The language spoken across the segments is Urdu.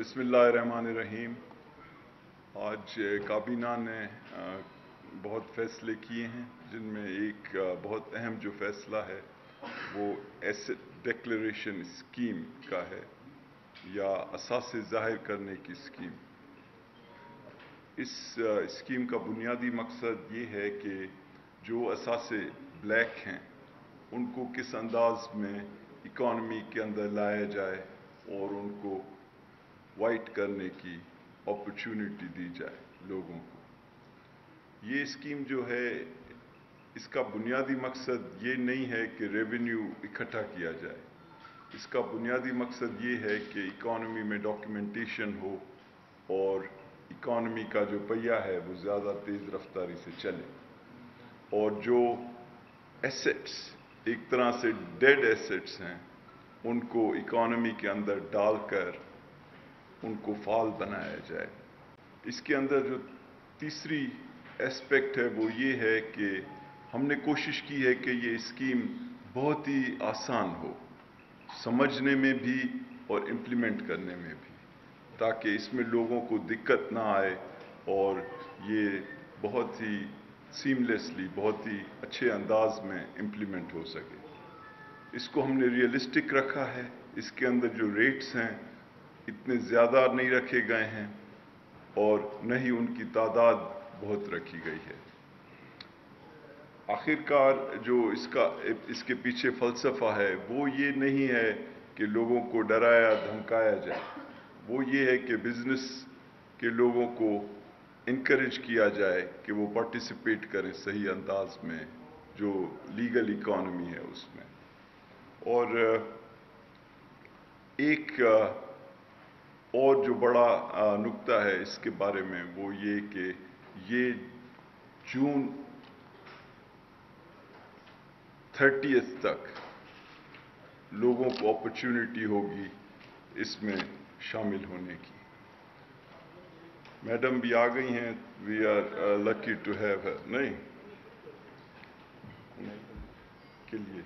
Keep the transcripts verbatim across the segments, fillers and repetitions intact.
بسم اللہ الرحمن الرحیم۔ آج کابینہ نے بہت فیصلے کیے ہیں، جن میں ایک بہت اہم جو فیصلہ ہے وہ ایسٹ ڈکلیریشن اسکیم کا ہے، یا اثاثے ظاہر کرنے کی اسکیم۔ اس اسکیم کا بنیادی مقصد یہ ہے کہ جو اثاثے بلیک ہیں ان کو کس انداز میں اکانومی کے اندر لایا جائے اور ان کو وائٹ کرنے کی اپرچونٹی دی جائے لوگوں کو۔ یہ اسکیم جو ہے، اس کا بنیادی مقصد یہ نہیں ہے کہ ریونیو اکٹھا کیا جائے۔ اس کا بنیادی مقصد یہ ہے کہ اکانومی میں ڈاکیومنٹیشن ہو اور اکانومی کا جو پہیہ ہے وہ زیادہ تیز رفتاری سے چلے، اور جو ایسٹس ایک طرح سے ڈیڈ ایسٹس ہیں ان کو اکانومی کے اندر ڈال کر ان کو فعال بنایا جائے۔ اس کے اندر جو تیسری ایسپیکٹ ہے وہ یہ ہے کہ ہم نے کوشش کی ہے کہ یہ اسکیم بہت ہی آسان ہو، سمجھنے میں بھی اور امپلیمنٹ کرنے میں بھی، تاکہ اس میں لوگوں کو دقت نہ آئے اور یہ بہت ہی سیملیسلی، بہت ہی اچھے انداز میں امپلیمنٹ ہو سکے۔ اس کو ہم نے ریئلسٹک رکھا ہے۔ اس کے اندر جو ریٹس ہیں اتنے زیادہ نہیں رکھے گئے ہیں اور نہ ہی ان کی تعداد بہت رکھی گئی ہے۔ آخر کار جو اس کا اس کے پیچھے فلسفہ ہے وہ یہ نہیں ہے کہ لوگوں کو ڈرایا دھمکایا جائے، وہ یہ ہے کہ بزنس کے لوگوں کو انکریج کیا جائے کہ وہ پارٹیسپیٹ کریں صحیح انداز میں جو لیگل اکانومی ہے اس میں۔ اور ایک اور جو بڑا نکتہ ہے اس کے بارے میں وہ یہ کہ یہ جون تھرٹیتھ تک لوگوں کو اپرچونٹی ہوگی اس میں شامل ہونے کی۔ میڈم بھی آ گئی ہیں، we are lucky to have her, نہیں کے لیے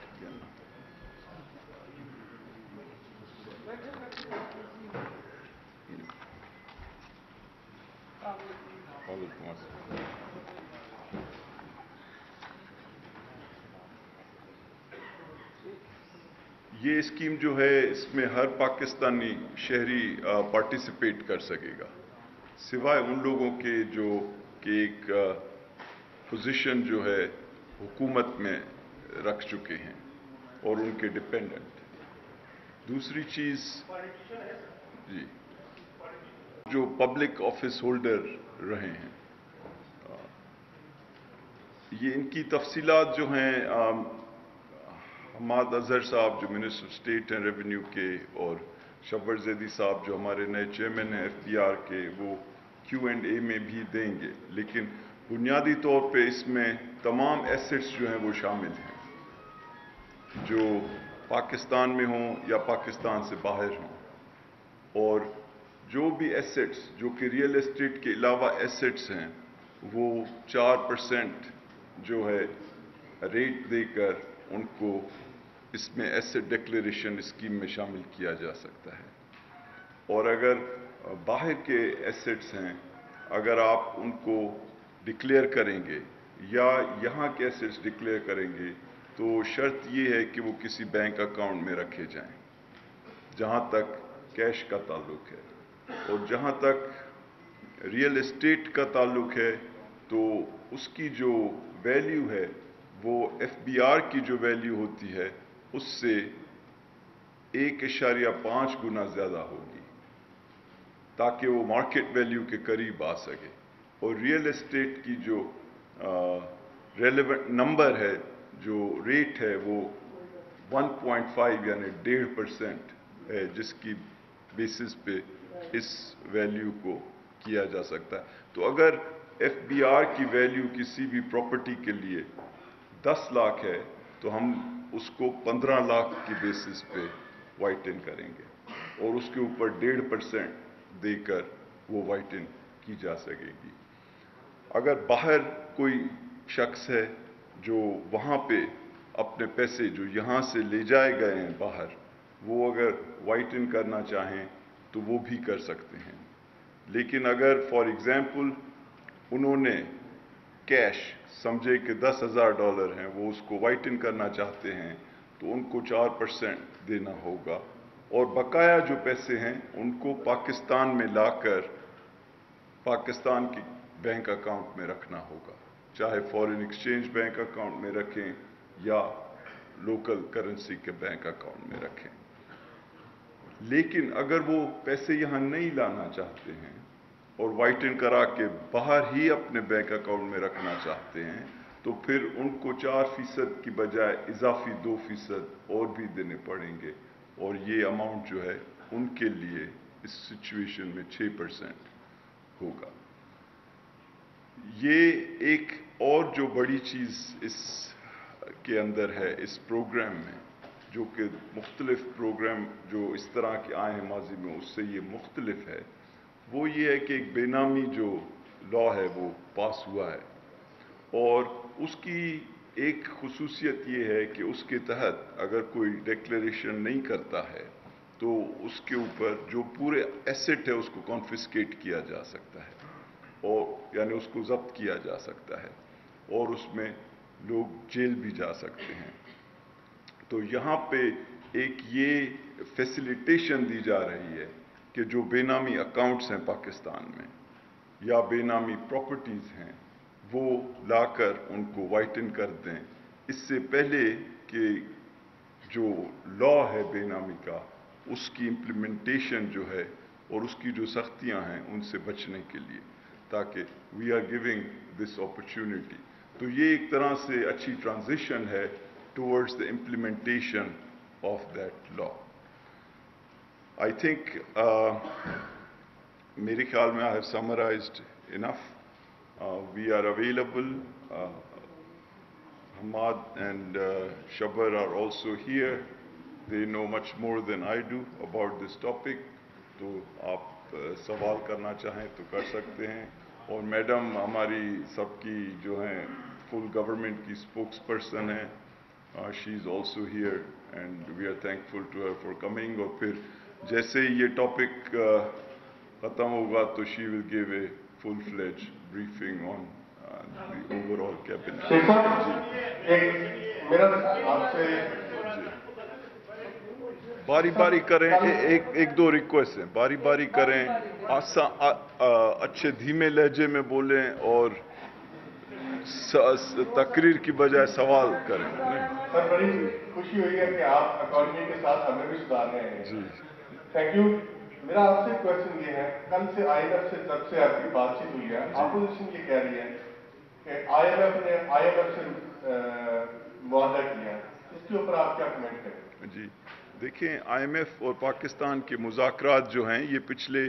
یہ اسکیم جو ہے اس میں ہر پاکستانی شہری پارٹیسپیٹ کر سکے گا، سوائے ان لوگوں کے جو کہ ایک پوزیشن جو ہے حکومت میں رکھ چکے ہیں اور ان کے ڈپینڈنٹ۔ دوسری چیز جی جو پبلک آفس ہولڈر رہے ہیں، یہ ان کی تفصیلات جو ہیں حماد اظہر صاحب جو منسٹر اسٹیٹ ہیں ریونیو کے، اور شبر زیدی صاحب جو ہمارے نئے چیئرمین ہیں ایف بی آر کے، وہ کیو اینڈ اے میں بھی دیں گے، لیکن بنیادی طور پہ اس میں تمام ایسٹس جو ہیں وہ شامل ہیں جو پاکستان میں ہوں یا پاکستان سے باہر ہوں، اور جو بھی ایسٹس جو کہ ریئل اسٹیٹ کے علاوہ ایسٹس ہیں وہ چار پرسنٹ جو ہے ریٹ دے کر ان کو اس میں ایسٹ ڈکلیریشن اسکیم میں شامل کیا جا سکتا ہے۔ اور اگر باہر کے ایسٹس ہیں، اگر آپ ان کو ڈکلیئر کریں گے یا یہاں کے ایسٹس ڈکلیئر کریں گے تو شرط یہ ہے کہ وہ کسی بینک اکاؤنٹ میں رکھے جائیں جہاں تک کیش کا تعلق ہے، اور جہاں تک ریئل اسٹیٹ کا تعلق ہے تو اس کی جو ویلیو ہے وہ ایف بی آر کی جو ویلیو ہوتی ہے اس سے ایک اشاریہ پانچ گنا زیادہ ہوگی تاکہ وہ مارکیٹ ویلیو کے قریب آ سکے، اور ریئل اسٹیٹ کی جو ریلیونٹ نمبر ہے، جو ریٹ ہے وہ ون پوائنٹ فائیو یعنی ڈیڑھ پرسنٹ ہے، جس کی بیسس پہ اس ویلیو کو کیا جا سکتا ہے۔ تو اگر ایف بی آر کی ویلیو کسی بھی پراپرٹی کے لیے دس لاکھ ہے تو ہم اس کو پندرہ لاکھ کی بیسس پہ وائٹ ان کریں گے، اور اس کے اوپر ڈیڑھ پرسنٹ دے کر وہ وائٹ ان کی جا سکے گی۔ اگر باہر کوئی شخص ہے جو وہاں پہ اپنے پیسے جو یہاں سے لے جائے گئے ہیں باہر، وہ اگر وائٹ ان کرنا چاہیں تو وہ بھی کر سکتے ہیں. لیکن اگر فار ایگزامپل انہوں نے کیش سمجھے کہ دس ہزار ڈالر ہیں، وہ اس کو وائٹن کرنا چاہتے ہیں، تو ان کو چار پرسنٹ دینا ہوگا، اور بقایا جو پیسے ہیں ان کو پاکستان میں لا کر پاکستان کی بینک اکاؤنٹ میں رکھنا ہوگا، چاہے فارن ایکسچینج بینک اکاؤنٹ میں رکھیں یا لوکل کرنسی کے بینک اکاؤنٹ میں رکھیں. لیکن اگر وہ پیسے یہاں نہیں لانا چاہتے ہیں اور وائٹن کرا کے باہر ہی اپنے بینک اکاؤنٹ میں رکھنا چاہتے ہیں، تو پھر ان کو چار فیصد کی بجائے اضافی دو فیصد اور بھی دینے پڑیں گے، اور یہ اماؤنٹ جو ہے ان کے لیے اس سچویشن میں چھ پرسنٹ ہوگا. یہ ایک اور جو بڑی چیز اس کے اندر ہے اس پروگرام میں، جو کہ مختلف پروگرام جو اس طرح کے آئے ہیں ماضی میں اس سے یہ مختلف ہے، وہ یہ ہے کہ ایک بے نامی جو لا ہے وہ پاس ہوا ہے، اور اس کی ایک خصوصیت یہ ہے کہ اس کے تحت اگر کوئی ڈیکلیریشن نہیں کرتا ہے تو اس کے اوپر جو پورے ایسٹ ہے اس کو کانفسکیٹ کیا جا سکتا ہے، اور یعنی اس کو ضبط کیا جا سکتا ہے، اور اس میں لوگ جیل بھی جا سکتے ہیں. تو یہاں پہ ایک یہ فیسیلیٹیشن دی جا رہی ہے کہ جو بے نامی اکاؤنٹس ہیں پاکستان میں یا بے نامی پراپرٹیز ہیں، وہ لا کر ان کو وائٹن کر دیں، اس سے پہلے کہ جو لا ہے بے نامی کا اس کی امپلیمنٹیشن جو ہے اور اس کی جو سختیاں ہیں ان سے بچنے کے لیے، تاکہ we are giving this opportunity. تو یہ ایک طرح سے اچھی ٹرانزیشن ہے towards the implementation of that law. I think uh, میرے خیال میں I have summarized enough. Uh, we are available. Uh, Hamad and uh, Shabar are also here. They know much more than I do about this topic. تو آپ سوال کرنا چاہیں تو کر سکتے ہیں. اور میڈم ہماری سب کی جو ہیں فل گورنمنٹ کی اسپوکس پرسن ہیں. Uh, she is also here and we are thankful to her for coming. اور پھر جیسے یہ ٹاپک ختم ہوگا تو she will give a full-fledged briefing on uh, the overall cabinet. شیخ صاحب، ایک میرا آپ سے باری باری کریں، ایک ایک دو ریکویسٹ ہیں، باری باری کریں، آسان اچھے دھیمے لہجے میں بولیں اور تقریر کی بجائے سوال کریں. سر بڑی خوشی ہوئی ہے کہ آپ اکانومی کے ساتھ ہمیں بھی سدھار رہے ہیں. جی تھینک یو. میرا آپ سے کوشچن یہ ہے، کل سے آئی ایم ایف سے جب سے آپ کی بات چیت ہوئی ہے، اپوزیشن یہ کہہ رہی ہے کہ آئی ایم ایف نے آئی ایم ایف سے معاہدہ کیا، اس کے اوپر آپ کیا کمنٹ کریں؟ جی دیکھیں، آئی ایم ایف اور پاکستان کے مذاکرات جو ہیں یہ پچھلے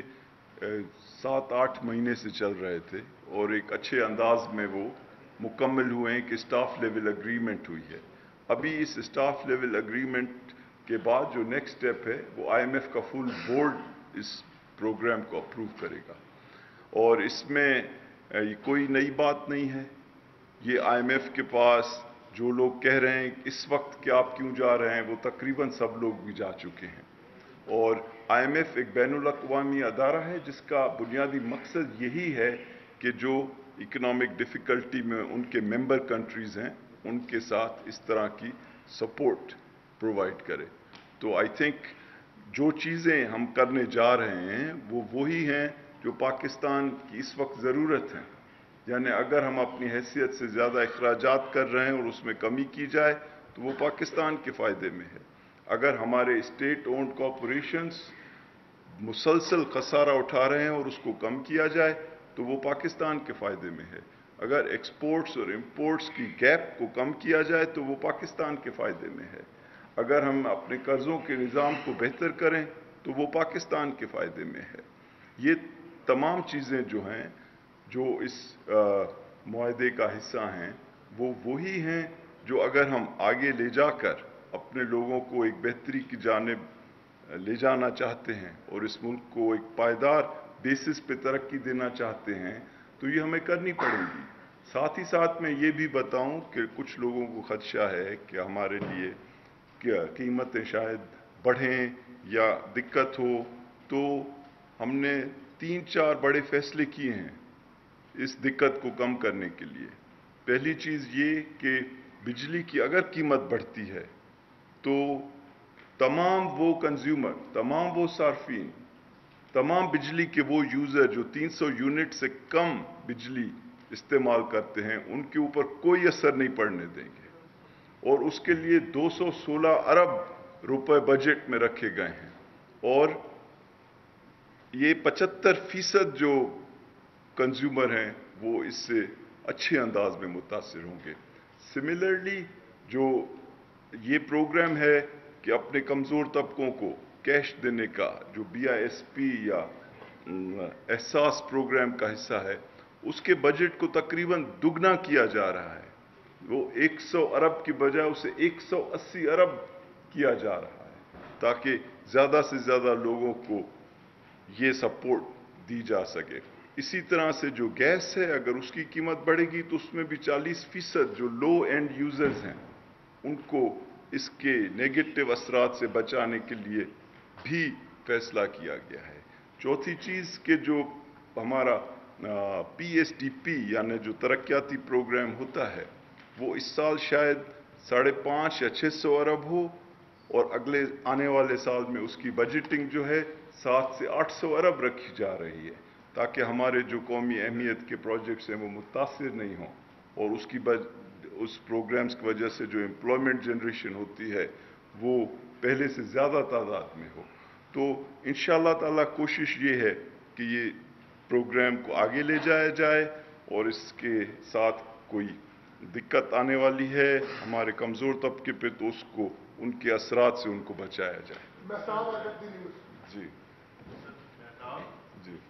سات آٹھ مہینے سے چل رہے تھے، اور ایک اچھے انداز میں وہ مکمل ہوئے ہیں کہ اسٹاف لیول اگریمنٹ ہوئی ہے. ابھی اس اسٹاف لیول اگریمنٹ کے بعد جو نیکسٹ اسٹیپ ہے وہ آئی ایم ایف کا فل بورڈ اس پروگرام کو اپروو کرے گا، اور اس میں کوئی نئی بات نہیں ہے. یہ آئی ایم ایف کے پاس جو لوگ کہہ رہے ہیں اس وقت کہ آپ کیوں جا رہے ہیں، وہ تقریباً سب لوگ بھی جا چکے ہیں. اور آئی ایم ایف ایک بین الاقوامی ادارہ ہے جس کا بنیادی مقصد یہی ہے کہ جو اکنامک ڈیفیکلٹی میں ان کے ممبر کنٹریز ہیں ان کے ساتھ اس طرح کی سپورٹ پرووائڈ کرے. تو آئی تھنک جو چیزیں ہم کرنے جا رہے ہیں وہ وہی ہیں جو پاکستان کی اس وقت ضرورت ہیں. یعنی اگر ہم اپنی حیثیت سے زیادہ اخراجات کر رہے ہیں اور اس میں کمی کی جائے تو وہ پاکستان کے فائدے میں ہے. اگر ہمارے اسٹیٹ اونڈ کارپوریشنز مسلسل خسارہ اٹھا رہے ہیں اور اس کو کم کیا جائے تو وہ پاکستان کے فائدے میں ہے. اگر ایکسپورٹس اور امپورٹس کی گیپ کو کم کیا جائے تو وہ پاکستان کے فائدے میں ہے. اگر ہم اپنے قرضوں کے نظام کو بہتر کریں تو وہ پاکستان کے فائدے میں ہے. یہ تمام چیزیں جو ہیں جو اس معاہدے کا حصہ ہیں وہ وہی ہیں جو اگر ہم آگے لے جا کر اپنے لوگوں کو ایک بہتری کی جانب لے جانا چاہتے ہیں اور اس ملک کو ایک پائیدار بیسس پہ ترقی دینا چاہتے ہیں تو یہ ہمیں کرنی پڑے گی. ساتھ ہی ساتھ میں یہ بھی بتاؤں کہ کچھ لوگوں کو خدشہ ہے کہ ہمارے لیے قیمتیں شاید بڑھیں یا دقت ہو تو ہم نے تین چار بڑے فیصلے کیے ہیں اس دقت کو کم کرنے کے لیے. پہلی چیز یہ کہ بجلی کی اگر قیمت بڑھتی ہے تو تمام وہ کنزیومر، تمام وہ صارفین، تمام بجلی کے وہ یوزر جو تین سو یونٹ سے کم بجلی استعمال کرتے ہیں ان کے اوپر کوئی اثر نہیں پڑنے دیں گے. اور اس کے لیے دو سو سولہ ارب روپے بجٹ میں رکھے گئے ہیں اور یہ پچہتر فیصد جو کنزیومر ہیں وہ اس سے اچھے انداز میں متاثر ہوں گے. سملرلی جو یہ پروگرام ہے کہ اپنے کمزور طبقوں کو کیش دینے کا جو بی آئی ایس پی یا احساس پروگرام کا حصہ ہے اس کے بجٹ کو تقریباً دگنا کیا جا رہا ہے. وہ ایک سو ارب کی بجائے اسے ایک سو اسی ارب کیا جا رہا ہے تاکہ زیادہ سے زیادہ لوگوں کو یہ سپورٹ دی جا سکے. اسی طرح سے جو گیس ہے اگر اس کی قیمت بڑھے گی تو اس میں بھی چالیس فیصد جو لو اینڈ یوزرز ہیں ان کو اس کے نیگیٹو اثرات سے بچانے کے لیے بھی فیصلہ کیا گیا ہے. چوتھی چیز کہ جو ہمارا پی ایس ڈی پی یعنی جو ترقیاتی پروگرام ہوتا ہے وہ اس سال شاید ساڑھے پانچ یا چھ سو ارب ہو اور اگلے آنے والے سال میں اس کی بجٹنگ جو ہے سات سے آٹھ سو ارب رکھی جا رہی ہے تاکہ ہمارے جو قومی اہمیت کے پروجیکٹس ہیں وہ متاثر نہیں ہوں اور اس کی بج اس پروگرامز کی وجہ سے جو امپلائمنٹ جنریشن ہوتی ہے وہ پہلے سے زیادہ تعداد میں ہو. تو انشاءاللہ تعالی کوشش یہ ہے کہ یہ پروگرام کو آگے لے جایا جائے اور اس کے ساتھ کوئی دقت آنے والی ہے ہمارے کمزور طبقے پہ تو اس کو ان کے اثرات سے ان کو بچایا جائے. جی جی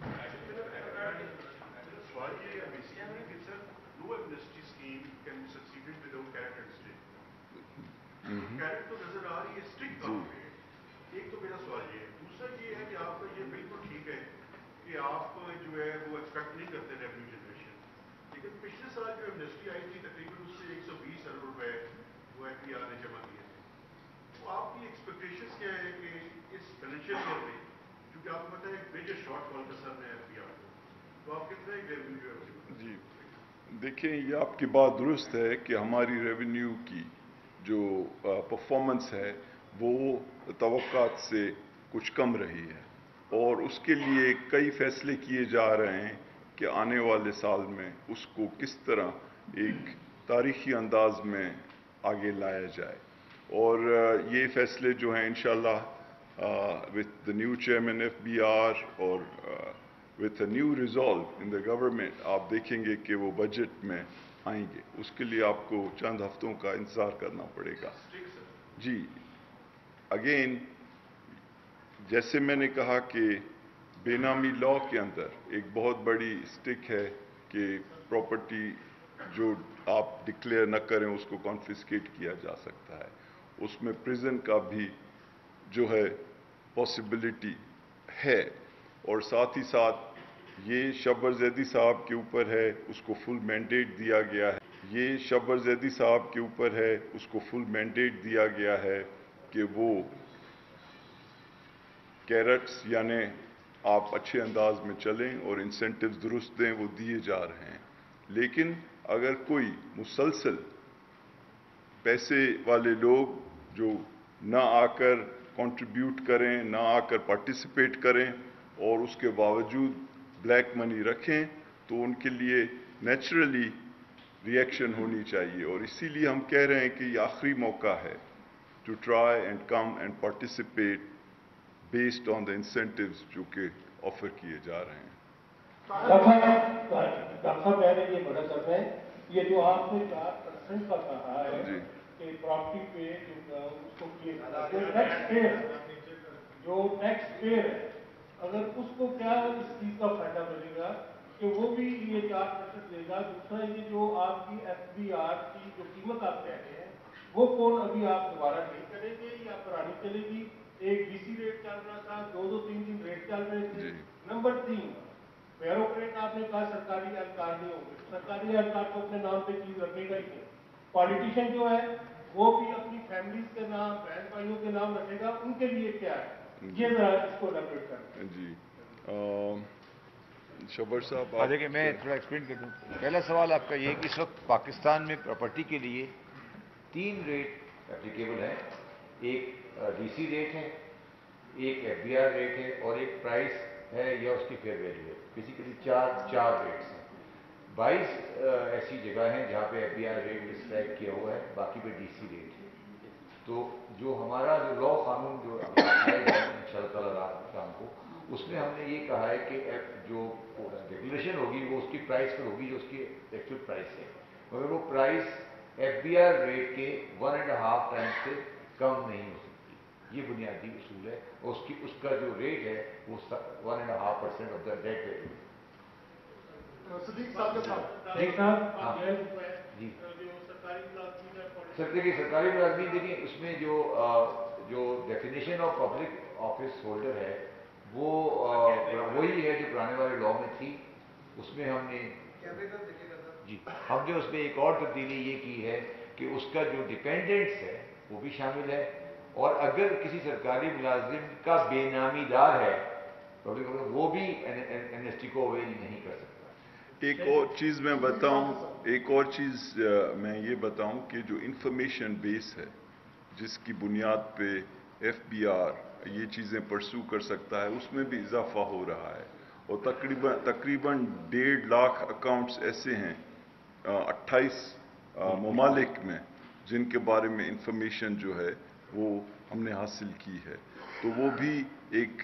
کیرٹ تو نظر آ رہی ہے اسٹرکٹ طور پہ. ایک تو میرا سوال یہ ہے. دوسرا یہ ہے کہ آپ کا یہ بالکل ٹھیک ہے کہ آپ جو ہے وہ ایکسپیکٹ نہیں کرتے ریونیو جنریشن، لیکن پچھلے سال جو ایمنسٹی آئی تھی تقریباً اس سے ایک سو بیس ارب روپے وہ ایف پی آر نے جمع کیے تھے. تو آپ کی ایکسپیکٹیشن کیا ہے کہ اس فائنینشیل ایئر میں کیونکہ آپ کو پتا ہے ایک میجر شارٹ فال کا سر ہے ایف پی آر کو، تو آپ کتنا ایک ریونیو ہے؟ جی دیکھیں یہ آپ کی بات درست ہے کہ ہماری ریونیو کی جو پرفارمنس ہے وہ توقعات سے کچھ کم رہی ہے اور اس کے لیے کئی فیصلے کیے جا رہے ہیں کہ آنے والے سال میں اس کو کس طرح ایک تاریخی انداز میں آگے لایا جائے. اور یہ فیصلے جو ہیں انشاءاللہ with the new chairman F B R اور with a new resolve in the government آپ دیکھیں گے کہ وہ بجٹ میں آئیں گے. اس کے لیے آپ کو چند ہفتوں کا انتظار کرنا پڑے گا. جی اگین جیسے میں نے کہا کہ بے نامی لاء کے اندر ایک بہت بڑی اسٹک ہے کہ پراپرٹی جو آپ ڈکلیئر نہ کریں اس کو کانفسکیٹ کیا جا سکتا ہے. اس میں پریزن کا بھی جو ہے پاسبلٹی ہے اور ساتھ ہی ساتھ یہ شبر زیدی صاحب کے اوپر ہے اس کو فل مینڈیٹ دیا گیا ہے. یہ شبر زیدی صاحب کے اوپر ہے اس کو فل مینڈیٹ دیا گیا ہے کہ وہ کیرٹس یعنی آپ اچھے انداز میں چلیں اور انسینٹیوز درست دیں وہ دیے جا رہے ہیں. لیکن اگر کوئی مسلسل پیسے والے لوگ جو نہ آ کر کنٹریبیوٹ کریں نہ آ کر پارٹیسپیٹ کریں اور اس کے باوجود بلیک منی رکھیں تو ان کے لیے نیچرلی ری ایکشن ہونی چاہیے. اور اسی لیے ہم کہہ رہے ہیں کہ یہ آخری موقع ہے to try and come and participate based on the incentives جو کہ آفر کیے جا رہے ہیں. ڈاکٹر صاحب میں نے یہ بڑا سب ہے یہ جو آپ نے چار پرسنٹ کا کہا ہے کہ پراپرٹی پہ جو اس کو نیکسٹ پیئر جو نیکسٹ پیئر ہے اگر اس کو کیا اس چیز کا فائدہ ملے گا کہ وہ بھی یہ چار پرسنٹ دے گا. دوسرا یہ جو آپ کی ایف بی آر کی جو قیمت آپ کہہ رہے ہیں وہ کون ابھی آپ دوبارہ نہیں کریں گے یا پرانی چلے گی؟ ایک ڈی سی ریٹ چل رہا تھا دو دو تین تین ریٹ چل رہے تھے. نمبر تین بیوروکریٹ آپ نے کہا سرکاری اہلکار نہیں ہوں گے. سرکاری اہلکار کو اپنے نام پہ چیز رکھنے کا ہی نہیں. پالیٹیشین جو ہے وہ بھی اپنی فیملیز کے نام بہن بھائیوں کے نام رکھے گا. ان کے لیے کیا ہے یہ ذرا اس کو ایلیبریٹ کریں. جی شبر صاحب آپ دیکھیں میں تھوڑا ایکسپلین کر دوں. پہلا سوال آپ کا یہ کہ اس وقت پاکستان میں پراپرٹی کے لیے تین ریٹ اپلیکیبل ہیں. ایک ڈی سی ریٹ ہے, ایک ایف بی آر ریٹ ہے, اور ایک پرائس ہے یا اس کی فیئر ویلیو ہے. بیسیکلی چار چار ریٹس ہیں. بائیس ایسی جگہ ہیں جہاں پہ F B R rate describe کیا ہوا ہے, باقی پہ ڈی سی ریٹ ہے. تو جو ہمارا جو لا قانون جو آئے گا ان شاء اللہ تعالیٰ رات شام کو, اس میں ہم نے یہ کہا ہے کہ جو ریگولیشن ہوگی وہ اس کی پرائس پر ہوگی جو اس کی ایکچوئل پرائس ہے, مگر وہ price F B R rate کے ون اینڈ ہاف ٹائم سے کم نہیں ہو سکتی. یہ بنیادی اصول ہے. اور اس کی اس کا جو ریٹ ہے وہ one and half percent of the debt value. صدیق صاحب کے ساتھ جی جی سر دیکھیے سرکاری ملازمین دیکھیے اس میں جو جو definition of public office holder ہے وہ وہی ہے جو پرانے والے لا میں تھی. اس میں ہم نے جی ہم نے اس میں ایک اور تبدیلی یہ کی ہے کہ اس کا جو ڈپینڈنٹس ہے وہ بھی شامل ہے, اور اگر کسی سرکاری ملازم کا بے نامی دار ہے وہ بھی این ایس ٹی کو اویل نہیں کر سکتا. ایک اور چیز میں بتاؤں ایک اور چیز میں یہ بتاؤں کہ جو انفارمیشن بیس ہے جس کی بنیاد پہ ایف بی آر یہ چیزیں پرسو کر سکتا ہے, اس میں بھی اضافہ ہو رہا ہے. اور تقریباً تقریباً ڈیڑھ لاکھ اکاؤنٹس ایسے ہیں اٹھائیس ممالک میں جن کے بارے میں انفارمیشن جو ہے وہ ہم نے حاصل کی ہے. تو وہ بھی ایک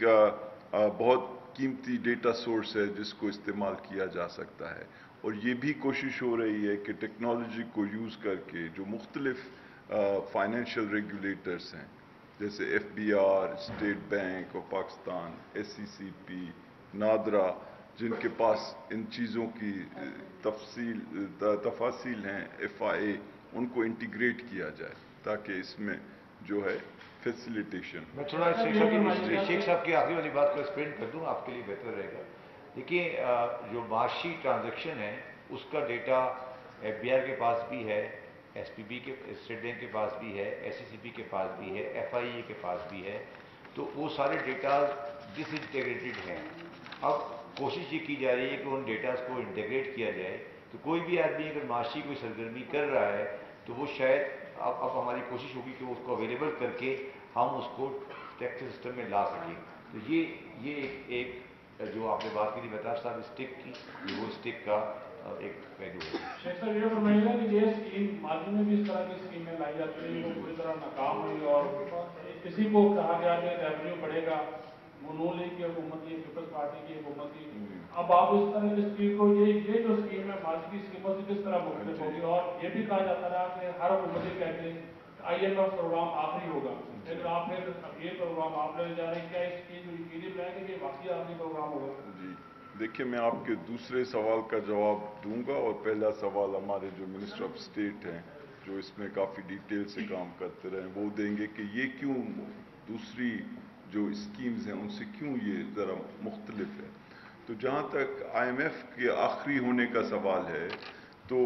بہت قیمتی ڈیٹا سورس ہے جس کو استعمال کیا جا سکتا ہے. اور یہ بھی کوشش ہو رہی ہے کہ ٹیکنالوجی کو یوز کر کے جو مختلف فائنینشیل ریگولیٹرز ہیں جیسے F B R, State Bank of Pakistan, S C C P, NADRA, جن کے پاس ان چیزوں کی تفصیل تفاصیل ہیں, ایف آئی اے, ان کو انٹیگریٹ کیا جائے تاکہ اس میں جو ہے فیسیلیٹیشن. میں تھوڑا شیخ صاحب کی آخری والی بات کو ایکسپلین کر دوں, آپ کے لیے بہتر رہے گا. دیکھیے جو معاشی ٹرانزیکشن ہے اس کا ڈیٹا ایف بی آر کے پاس بھی ہے, ایس پی بی کے اسٹیٹ بینک کے پاس بھی ہے, ایس سی سی پی کے پاس بھی ہے, ایف آئی اے کے پاس بھی ہے. تو وہ سارے ڈیٹا ڈس انٹیگریٹڈ ہیں. اب کوشش یہ کی جا رہی ہے کہ ان ڈیٹاز کو انٹیگریٹ کیا جائے. تو کوئی بھی آدمی اگر معاشی کوئی سرگرمی کر رہا ہے تو وہ شاید اب اب ہماری کوشش ہوگی کہ اس کو اویلیبل کر کے ہم اس کو ٹیکس سسٹم میں لا سکیں. تو یہ یہ ایک ایک جو آپ نے بات کی تھی مہتاب صاحب اسٹک کی, وہ اسٹک کا ایک پہلو ہے. شیخ صاحب یہ فرمائیے گا کہ یہ اسکیم ماضی میں بھی اس طرح کی اسکیمیں لائی جاتی ہیں وہ پوری طرح ناکام ہوئی, اور کسی کو کہا گیا کہ ریونیو بڑھے گا, نون لیگ کی حکومت کی, پیپلز پارٹی کی حکومت کی. اب آپ اس طرح کی اسکیم کو یہ یہ جو اسکیم ہے ماضی کی اسکیموں سے کس طرح مختلف ہوگی؟ اور یہ بھی کہا جاتا رہا کہ ہر حکومت یہ کہتے ہیں آئی ایم ایف پروگرام آخری ہوگا, لیکن آپ نے یہ پروگرام آپ لے جا رہے ہیں, کیا اس کی جو یقینی بنائیں گے کہ واقعی آخری پروگرام ہوگا؟ جی دیکھیے میں آپ کے دوسرے سوال کا جواب دوں گا, اور پہلا سوال ہمارے جو منسٹر آف اسٹیٹ ہیں جو اس میں کافی ڈیٹیل سے کام کرتے رہے وہ دیں گے کہ یہ کیوں دوسری جو اسکیمز ہیں ان سے کیوں یہ ذرا مختلف ہے. تو جہاں تک آئی ایم ایف کے آخری ہونے کا سوال ہے, تو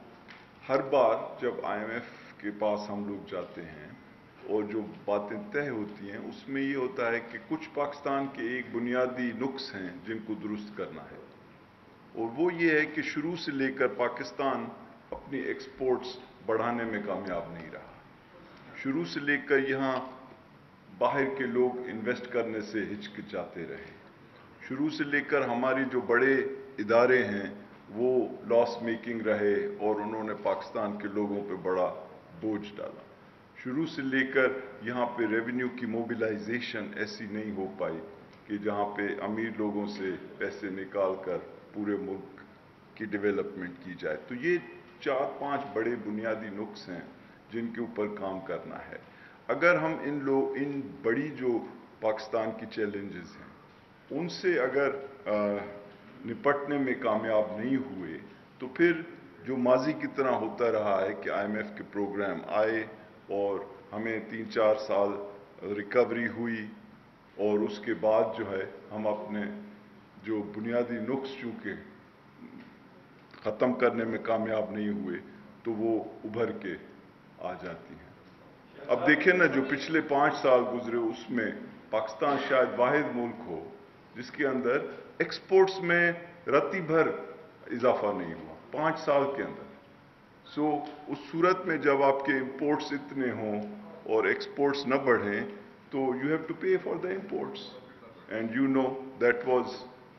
ہر بار جب آئی ایم ایف کے پاس ہم لوگ جاتے ہیں اور جو باتیں طے ہوتی ہیں اس میں یہ ہوتا ہے کہ کچھ پاکستان کے ایک بنیادی نقص ہیں جن کو درست کرنا ہے, اور وہ یہ ہے کہ شروع سے لے کر پاکستان اپنی ایکسپورٹس بڑھانے میں کامیاب نہیں رہا. شروع سے لے کر یہاں باہر کے لوگ انویسٹ کرنے سے ہچکچاتے رہے. شروع سے لے کر ہماری جو بڑے ادارے ہیں وہ لاس میکنگ رہے اور انہوں نے پاکستان کے لوگوں پہ بڑا بوجھ ڈالا. شروع سے لے کر یہاں پہ ریونیو کی موبلائزیشن ایسی نہیں ہو پائی کہ جہاں پہ امیر لوگوں سے پیسے نکال کر پورے ملک کی ڈیولپمنٹ کی جائے. تو یہ چار پانچ بڑے بنیادی نقص ہیں جن کے اوپر کام کرنا ہے. اگر ہم ان لوگ ان بڑی جو پاکستان کی چیلنجز ہیں ان سے اگر نپٹنے میں کامیاب نہیں ہوئے تو پھر جو ماضی کی طرح ہوتا رہا ہے کہ آئی ایم ایف کے پروگرام آئے اور ہمیں تین چار سال ریکوری ہوئی اور اس کے بعد جو ہے ہم اپنے جو بنیادی نقص چونکہ ختم کرنے میں کامیاب نہیں ہوئے تو وہ ابھر کے آ جاتی ہیں. اب دیکھیں نا جو پچھلے پانچ سال گزرے اس میں पाकिस्तान शायद वाहिद मुल्क हो जिसके अंदर एक्सपोर्ट्स में रत्ती भर इजाफा नहीं हुआ पाँच साल के अंदर। सो so, उस सूरत में जब आपके इंपोर्ट्स इतने हों और एक्सपोर्ट्स न बढ़ें तो you have to pay for the imports and you know that was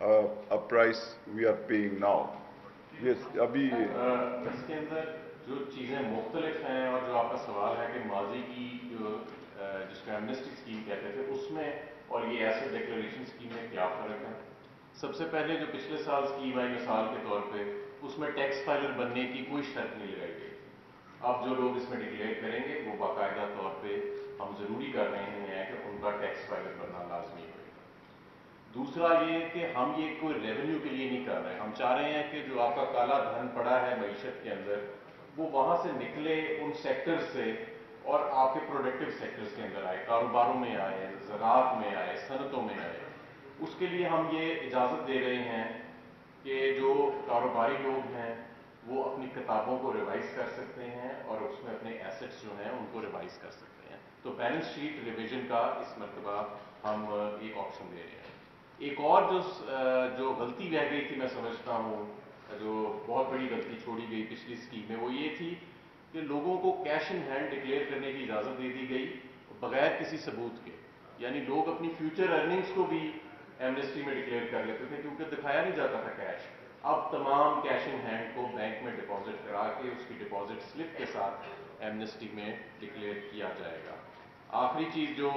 a price we are paying now. Yes, अभी इसके अंदर जो चीज़ें मुख्तलिफ हैं और जो आपका सवाल है कि माजी की जो जिसको एमनेस्टी स्कीम कहते थे उसमें और ये एसेट डिक्लेरेशन स्कीम में क्या फ़र्क है। सबसे पहले जो पिछले साल स्कीम आई मिसाल के तौर पे उसमें टैक्स फाइलर बनने की कोई शर्त नहीं लगाई गई। अब जो लोग इसमें डिक्लेयर करेंगे वो बाकायदा तौर पे हम ज़रूरी कर रहे हैं कि उनका टैक्स फाइलर बनना लाजमी होगा। दूसरा ये कि हम ये कोई रेवेन्यू के लिए नहीं कर रहे हैं, हम चाह रहे हैं कि जो आपका काला धन पड़ा है मईशत के अंदर वो वहाँ से निकले उन सेक्टर्स से और आपके प्रोडक्टिव सेक्टर्स के अंदर आए, कारोबारों में आए, ज़राअत में आए, सनतों में आए। उसके लिए हम ये इजाज़त दे रहे हैं कि जो कारोबारी लोग हैं वो अपनी किताबों को रिवाइज कर सकते हैं और उसमें अपने एसेट्स जो हैं उनको रिवाइज कर सकते हैं। तो बैलेंस शीट रिविजन का इस मरतबा हम एक ऑप्शन दे रहे हैं। एक और जो जो गलती रह गई थी मैं समझता हूँ, जो बहुत बड़ी गलती छोड़ी गई पिछली स्कीम में, वो ये थी कि लोगों को कैश इन हैंड डिक्लेयर करने की इजाज़त दे दी गई बगैर किसी सबूत के। यानी लोग अपनी फ्यूचर अर्निंग्स को भी एमनेस्टी में डिक्लेयर कर लेते थे क्योंकि दिखाया नहीं जाता था कैश। अब तमाम कैश इन हैंड को बैंक में डिपॉजिट करा के उसकी डिपॉजिट स्लिप के साथ एमनेस्टी में डिक्लेयर किया जाएगा। आखिरी चीज़ जो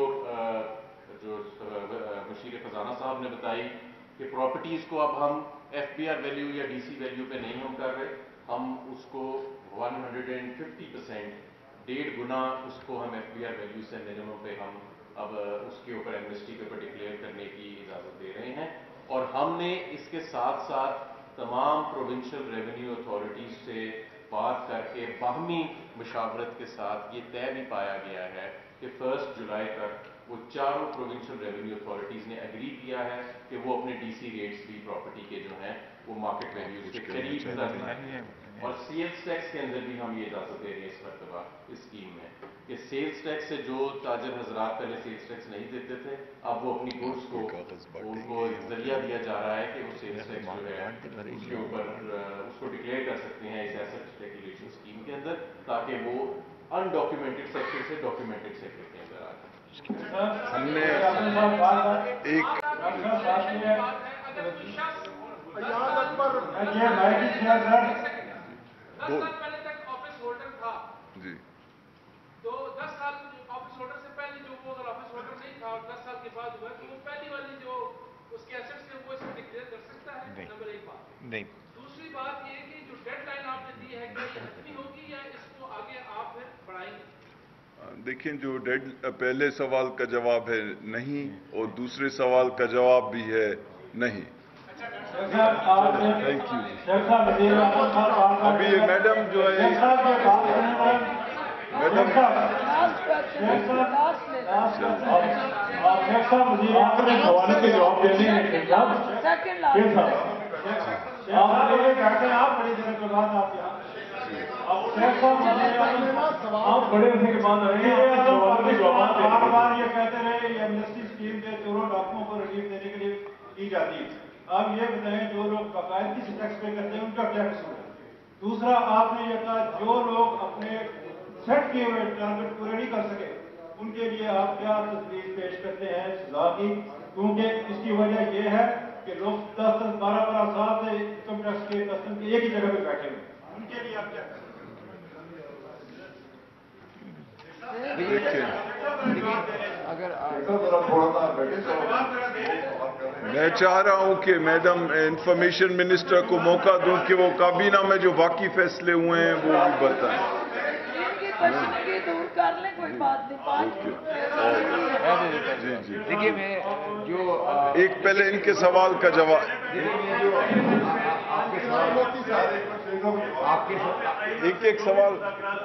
जो मुशीर खजाना साहब ने बताई कि प्रॉपर्टीज़ को अब हम एफ बी आर वैल्यू या डी सी वैल्यू पे नहीं हम कर रहे, हम उसको वन हंड्रेड फिफ्टी परसेंट डेढ़ गुना उसको हम एफ बी आर वैल्यू से मिनिमम पे हम अब उसके ऊपर एमनेस्टी के ऊपर डिक्लेयर करने की इजाज़त दे रहे हैं। और हमने इसके साथ साथ तमाम प्रोविंशियल रेवेन्यू अथॉरिटीज़ से बात करके बाहमी मुशावरत के साथ ये तय भी पाया गया है कि फर्स्ट जुलाई तक वो चारों प्रोविंशियल रेवेन्यू अथॉरिटीज़ ने एग्री किया है कि वो अपने डी सी रेट्स भी प्रॉपर्टी के जो हैं वो मार्केट वैल्यूज के करीब हैं। और सेल्स टैक्स के अंदर भी हम ये इजाज़त दे रहे हैं इस मरतबा इस स्कीम में कि सेल्स टैक्स से जो ताजर हजरात पहले सेल्स टैक्स नहीं देते थे अब वो अपनी गुड्स को उनको जरिया दिया जा रहा है कि वो सेल्स टैक्स जो है उसके ऊपर उसको डिक्लेयर कर सकते हैं इस एसेट डिक्लेरेशन स्कीम के अंदर, ताकि वो अनडॉक्यूमेंटेड सेक्टर से डॉक्यूमेंटेड सेक्टर के अंदर आ जाए। हमने एक दस साल पहले तक ऑफिस होल्डर था जी, तो दस साल ऑफिस होल्डर से पहले जो वो अगर ऑफिस होल्डर नहीं था और दस साल के बाद हुआ तो वो पहली वाली जो उसके एसेट्स थे वो इसमें डिक्लेयर कर सकता है। नंबर एक बात नहीं। दूसरी बात ये कि जो डेडलाइन आपने दी है क्या ये खत्म होगी या इसको आगे आप फिर बढ़ाएंगे? देखिए, जो डेड पहले सवाल का जवाब है नहीं और दूसरे सवाल का जवाब भी है नहीं। Thank you. अभी ये मैडम जो है मैडम आपने सवाल के जवाब देने आप बड़ी देर के बाद आप आप बड़े होने के बाद बार बार ये कहते रहे एमनेस्टी स्कीम के चोरों डाकुओं को रिलीफ देने के लिए की जाती है। आप ये बताएं जो लोग बाकायदगी से टैक्स पे करते हैं उनका क्या कसूर है? दूसरा, आपने ये कहा जो लोग अपने सेट किए हुए टारगेट पूरे नहीं कर सके उनके लिए आप क्या तजवीज पेश करते हैं सजा की? क्योंकि इसकी वजह यह है कि लोग दस दस बारह बारह साल से इनकम टैक्स के कस्टम के एक ही जगह पे बैठे हुए, उनके लिए आप क्या करें? अगर मैं चाह रहा हूं कि मैडम इंफॉर्मेशन मिनिस्टर को मौका दूं कि वो काबीना में जो बाकी फैसले हुए हैं वो भी बताएं। दूर कर लें, कोई बात नहीं। जी जी, देखिए मैं जो एक पहले इनके सवाल का जवाब आपके सवाल आपके एक एक सवाल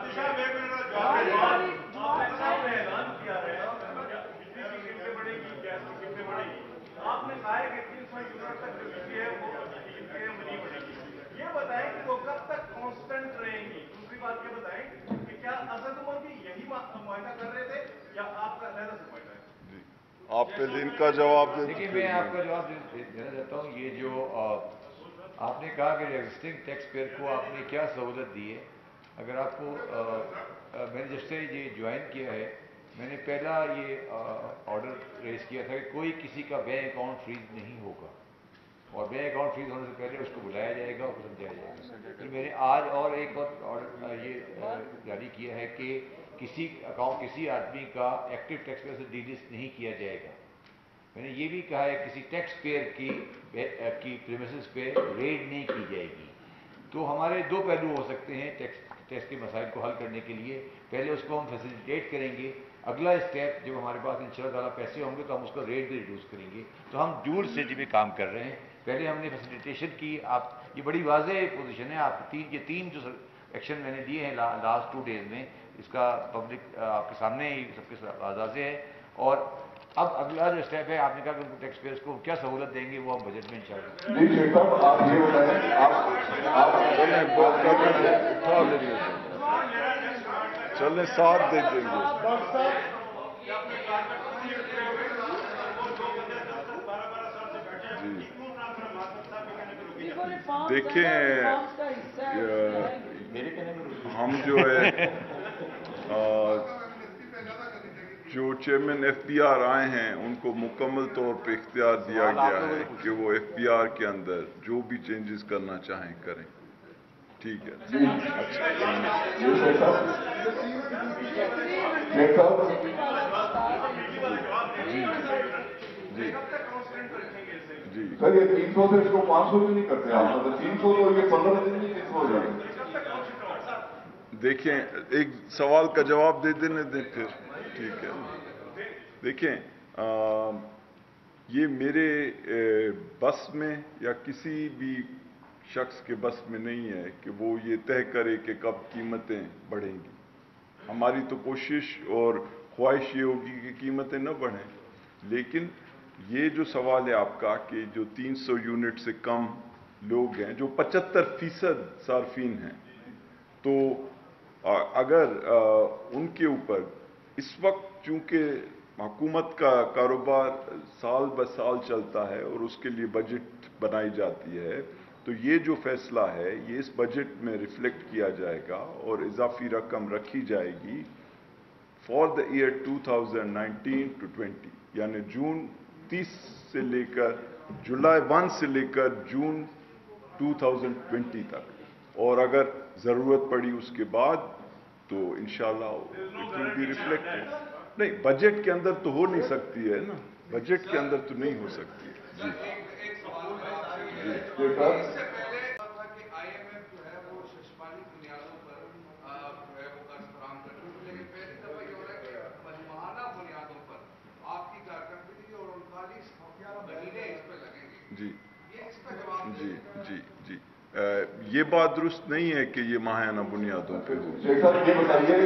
आपने कहा है कि तीन सौ यूनिट तक जो बिजली है वो नहीं बढ़ेगी। ये बताएं कि वो कब तक कांस्टेंट रहेंगी। दूसरी बात ये बताएं कि क्या असद उमर भी यही मुआहदा कर रहे थे या आपका अलग मुआहदा है? आप पहले इनका जवाब दे। देखिए मैं आपका जवाब देना चाहता हूँ। ये जो आपने कहा कि एग्जिस्टिंग टैक्स पेयर को आपने क्या सहूलत दी है, अगर आपको आ, आ, मैंने जब से ये ज्वाइन किया है, मैंने पहला ये ऑर्डर रेज किया था कि कोई किसी का बैंक अकाउंट फ्रीज नहीं होगा, और बैंक अकाउंट फ्रीज होने से पहले उसको बुलाया जाएगा और समझाया जाएगा। फिर मैंने आज और एक और ऑर्डर ये जारी किया है कि किसी अकाउंट किसी आदमी का एक्टिव टैक्स पेयर से डिलिस्ट नहीं किया जाएगा। मैंने ये भी कहा है किसी टैक्स पेयर की की प्रीमिसेस पे रेड नहीं की जाएगी। तो हमारे दो पहलू हो सकते हैं टैक्स टैक्स के मसाइल को हल करने के लिए। पहले उसको हम फैसिलिटेट करेंगे, अगला स्टेप जब हमारे पास इंशाअल्लाह पैसे होंगे तो हम उसको रेट भी रिड्यूस करेंगे। तो हम जून से जी में काम कर रहे हैं। पहले हमने फैसिलिटेशन की। आप ये बड़ी वाज़ेह पोजीशन है। आप तीन ये तीन जो एक्शन मैंने लिए हैं ला, लास्ट टू डेज में, इसका पब्लिक आपके सामने ही सबके वाज़ेह है। और अब अगला जो स्टेप है, आपने कहा कि उनको टैक्स पेयर्स को क्या सहूलत देंगे वो हम बजट में इंशाअल्लाह। जी शेख साहब, आप ये बताएं, आप चले साथ दे देंगे। देखें, हम जो है आ, जो चेयरमैन एफ बी आर आए हैं उनको मुकम्मल तौर पे इख्तियार दिया गया है कि वो एफ बी आर के अंदर जो भी चेंजेस करना चाहें करें। ठीक है, अच्छा जी जी जी सर, ये तीन सौ से इसको पाँच सौ भी नहीं करते आप, मतलब तीन सौ तो ये पंद्रह दिन में तीन सौ हो जाएंगे। देखें, एक सवाल का जवाब दे देने दें फिर। ठीक है, देखें, आ, ये मेरे ए, बस में या किसी भी शख्स के बस में नहीं है कि वो ये तय करे कि कब कीमतें बढ़ेंगी। हमारी तो कोशिश और ख्वाहिश ये होगी कि कीमतें न बढ़ें, लेकिन ये जो सवाल है आपका कि जो तीन सौ यूनिट से कम लोग हैं, जो पचहत्तर फीसद सार्फिन हैं, तो अगर उनके ऊपर इस वक्त चूंकि हुकूमत का कारोबार साल ब साल चलता है और उसके लिए बजट बनाई जाती है, तो ये जो फैसला है ये इस बजट में रिफ्लेक्ट किया जाएगा और इजाफी रकम रखी जाएगी for the year two thousand nineteen to twenty, यानी जून तीस से लेकर जुलाई वन से लेकर जून टू थाउजेंड ट्वेंटी तक। और अगर ज़रूरत पड़ी उसके बाद तो इंशाल्लाह इट विल बी रिफ्लेक्टेड। नहीं, बजट के अंदर तो हो नहीं सकती है ना, बजट के अंदर तो नहीं हो सकती है। जी जी जी जी जी जी आ, ये बात दुरुस्त नहीं है कि ये माहाना बुनियादों पे हो। शेख साहब ये बताइए,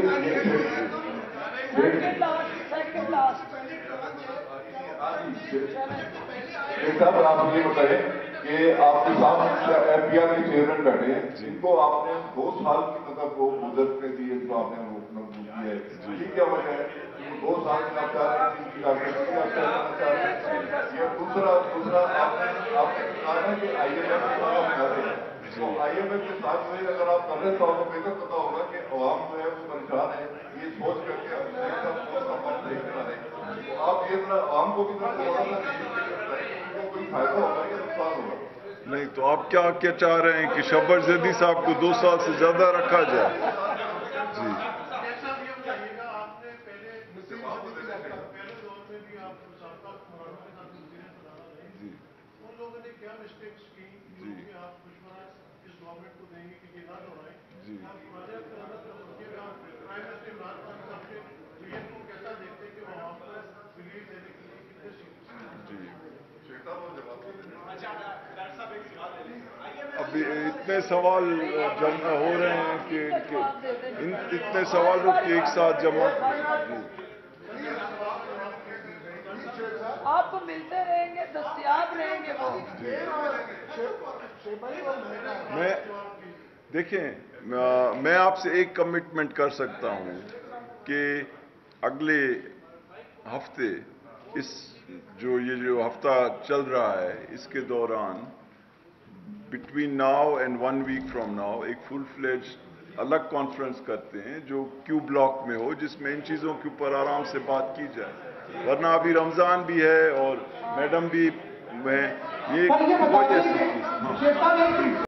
शेख साहब आप ये बताइए कि आपके साथ एफ बी आर के चेयरमैन बैठे हैं, जिनको आपने दो साल की मतलब वो मुदत पे दी है, जो आपने रोकना दी है, ये क्या वजह है? दो साल में आप चाह रहे हैं। ये दूसरा दूसरा आपने आपने कहा है कि आई एम एफ के साथ आप कर रहे हैं, तो आई एम एफ के साथ में अगर आप कर रहे हैं तो आपको बेहतर पता होगा कि अवाम जो है वो परेशान है, ये सोच करके आप ये आवाम को भी कोई फायदा होगा या नुकसान होगा? नहीं, तो आप क्या क्या चाह रहे हैं कि शब्बर जैदी साहब को दो साल से ज्यादा रखा जाए? जी अभी इतने सवाल जमा हो रहे हैं कि इन इतने सवालों के एक साथ जमा। आपको मिलते रहेंगे, दस्तयाब रहेंगे वो। मैं देखें, मैं आपसे एक कमिटमेंट कर सकता हूं कि अगले हफ्ते इस जो ये जो हफ्ता चल रहा है इसके दौरान between now and one week from now एक फुल फ्लेज अलग कॉन्फ्रेंस करते हैं जो क्यू ब्लॉक में हो, जिसमें इन चीज़ों के ऊपर आराम से बात की जाए। वरना अभी रमज़ान भी है और मैडम भी मैं ये कोई ऐसी चीज़